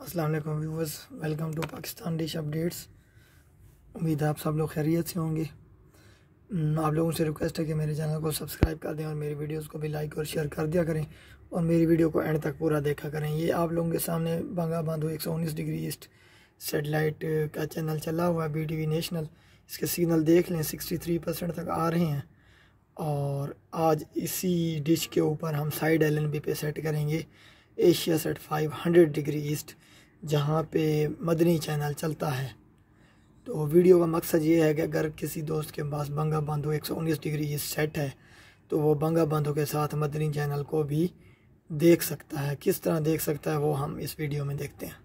अस्सलाम वालेकुम viewers, welcome to Pakistan dish updates. उम्मीद है आप सब लोग खैरियत से होंगे। आप लोगों से रिक्वेस्ट है कि मेरे चैनल को सब्सक्राइब कर दें और मेरी वीडियोस को भी लाइक और शेयर कर दिया करें और मेरी वीडियो को एंड तक पूरा देखा करें। ये आप लोगों के सामने Bangabandhu 119 degree east satellite का चैनल चला हुआ है, BTV नेशनल। इसके सिग्नल देख लें, 63% तक आ रहे हैं। और आज इसी डिश के ऊपर हम साइड LNB पे सेट करेंगे एशिया सेट 500 डिग्री ईस्ट, जहाँ पे मदनी चैनल चलता है। तो वीडियो का मकसद ये है कि अगर किसी दोस्त के पास बंगा बांधो 119 डिग्री ईस्ट सेट है तो वो बंगा बांधो के साथ मदनी चैनल को भी देख सकता है। किस तरह देख सकता है वो हम इस वीडियो में देखते हैं।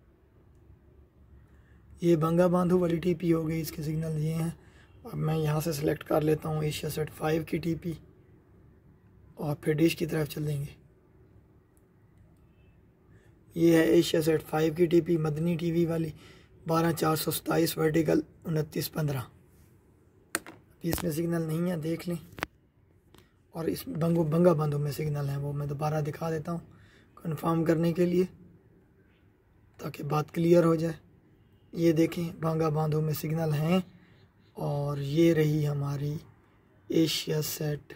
ये बंगा बांधो वाली TP हो गई, इसके सिग्नल ये हैं। अब मैं यहाँ से सिलेक्ट कर लेता हूँ एशिया सेट 5 की TP और फिर डिश की तरफ चलेंगे। ये है एशिया सेट 5 की TP मदनी टीवी वाली 12427 वर्टिकल 2915। इसमें सिग्नल नहीं है, देख लें। और इस बंगा बांधो में सिग्नल है, वो मैं दोबारा दिखा देता हूँ कंफर्म करने के लिए, ताकि बात क्लियर हो जाए। ये देखें, बंगा बांधो में सिग्नल हैं। और ये रही हमारी एशिया सेट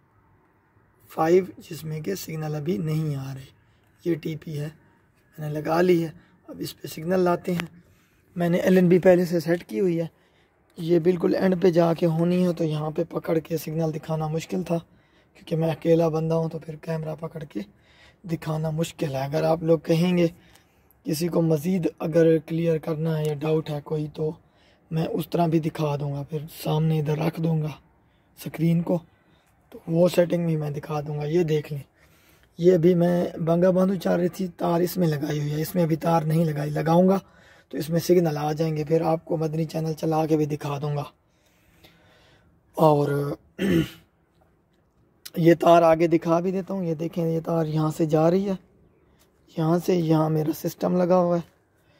5 जिसमें के सिग्नल अभी नहीं आ रहे। ये TP है, मैंने लगा ली है। अब इस पे सिग्नल लाते हैं। मैंने LNB पहले से सेट की हुई है। ये बिल्कुल एंड पे जाके होनी है, तो यहाँ पे पकड़ के सिग्नल दिखाना मुश्किल था, क्योंकि मैं अकेला बंदा हूँ, तो फिर कैमरा पकड़ के दिखाना मुश्किल है। अगर आप लोग कहेंगे किसी को मज़ीद अगर क्लियर करना है या डाउट है कोई, तो मैं उस तरह भी दिखा दूँगा। फिर सामने इधर रख दूँगा स्क्रीन को, तो वो सेटिंग भी मैं दिखा दूँगा। ये देख लें, ये भी मैं बंगा बांधो चाह रही थी, तार इसमें लगाई हुई है। इसमें अभी तार नहीं लगाई, लगाऊंगा तो इसमें सिग्नल आ जाएंगे। फिर आपको मदनी चैनल चला के भी दिखा दूंगा। और ये तार आगे दिखा भी देता हूँ। ये देखें, ये तार यहाँ से जा रही है, यहाँ से यहाँ मेरा सिस्टम लगा हुआ है।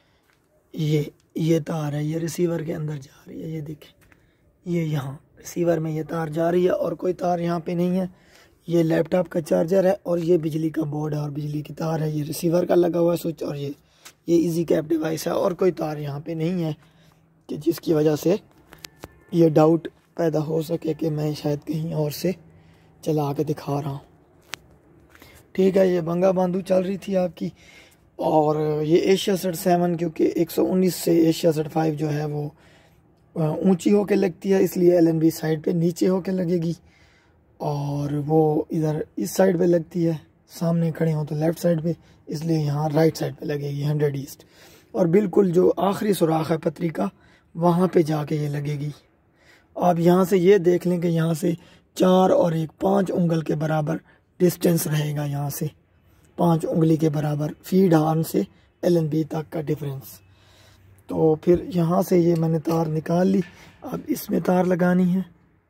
ये तार है, ये रिसीवर के अंदर जा रही है। ये देखें, ये यहाँ रिसीवर में ये तार जा रही है और कोई तार यहाँ पे नहीं है। ये लैपटॉप का चार्जर है और ये बिजली का बोर्ड है और बिजली की तार है। ये रिसीवर का लगा हुआ है स्विच, और ये इजी कैप डिवाइस है। और कोई तार यहाँ पे नहीं है कि जिसकी वजह से ये डाउट पैदा हो सके कि मैं शायद कहीं और से चला के दिखा रहा हूँ। ठीक है, ये बंगा बांधो चल रही थी आपकी। और ये एशिया सेट 7, क्योंकि 119 से एशिया सेट 5 जो है वो ऊंची होके लगती है, इसलिए LNB साइड पे नीचे होके लगेगी और वो इधर इस साइड पे लगती है। सामने खड़े हो तो लेफ़्ट साइड पे, इसलिए यहाँ राइट साइड पे लगेगी 100 ईस्ट। और बिल्कुल जो आखिरी सुराख है पतरी का, वहाँ पे जाके ये लगेगी। आप यहाँ से ये देख लें कि यहाँ से 4 और 1 5 उंगल के बराबर डिस्टेंस रहेगा। यहाँ से 5 उंगली के बराबर फीड हार्न से LNB तक का डिफरेंस। तो फिर यहाँ से ये मैंने तार निकाल ली। अब इसमें तार लगानी है।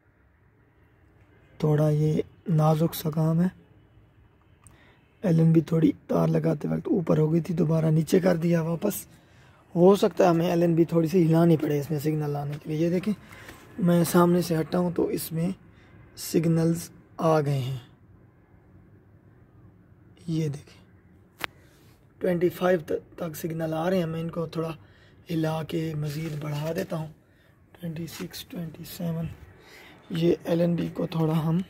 थोड़ा ये नाजुक सा काम है। LNB थोड़ी तार लगाते वक्त ऊपर हो गई थी, दोबारा नीचे कर दिया वापस। हो सकता है हमें LNB थोड़ी सी हिलानी पड़े इसमें सिग्नल लाने के लिए। ये देखें, मैं सामने से हटा हूँ तो इसमें सिग्नल्स आ गए हैं। ये देखें, 25 तक सिग्नल आ रहे हैं। मैं इनको थोड़ा हिला के मज़ीद बढ़ा देता हूँ। 26 27। ये LNB को थोड़ा हम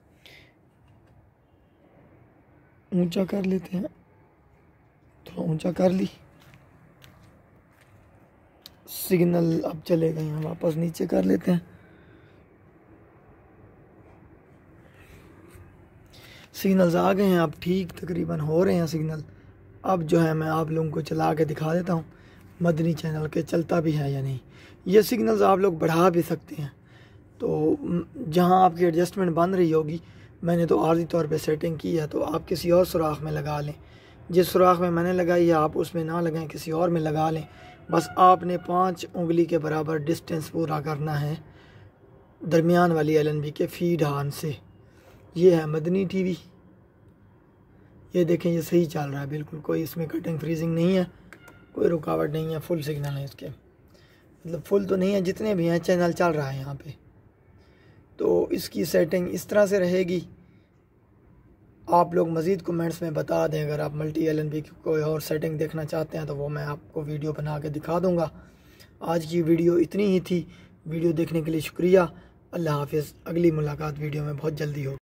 ऊंचा कर लेते हैं। थोड़ा ऊंचा कर ली, सिग्नल अब चले गए हैं, वापस नीचे कर लेते हैं। सिग्नल्स आ गए हैं, अब ठीक तकरीबन हो रहे हैं सिग्नल। अब जो है मैं आप लोगों को चला के दिखा देता हूँ मदनी चैनल के चलता भी है या नहीं। ये सिग्नल्स आप लोग बढ़ा भी सकते हैं। तो जहाँ आपकी एडजस्टमेंट बन रही होगी, मैंने तो आर्जी तौर पे सेटिंग की है, तो आप किसी और सुराख में लगा लें। जिस सुराख में मैंने लगाई है आप उसमें ना लगाएं, किसी और में लगा लें। बस आपने 5 उंगली के बराबर डिस्टेंस पूरा करना है दरमियान वाली LNB के फीड हार्न से। ये है मदनी टीवी। ये देखें, ये सही चल रहा है बिल्कुल, कोई इसमें कटिंग फ्रीजिंग नहीं है, कोई रुकावट नहीं है। फुल सिग्नल है इसके, मतलब फुल तो नहीं है, जितने भी हैं चैनल चल रहा है यहाँ पे। तो इसकी सेटिंग इस तरह से रहेगी। आप लोग मज़ीद कमेंट्स में बता दें। अगर आप मल्टी LNB की कोई और सेटिंग देखना चाहते हैं तो वो मैं आपको वीडियो बना के दिखा दूँगा। आज की वीडियो इतनी ही थी। वीडियो देखने के लिए शुक्रिया। अल्लाह हाफिज़। अगली मुलाकात वीडियो में बहुत जल्दी होगी।